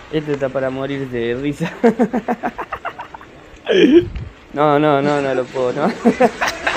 Esto está para morirse de risa. No, no, no, no lo puedo, no.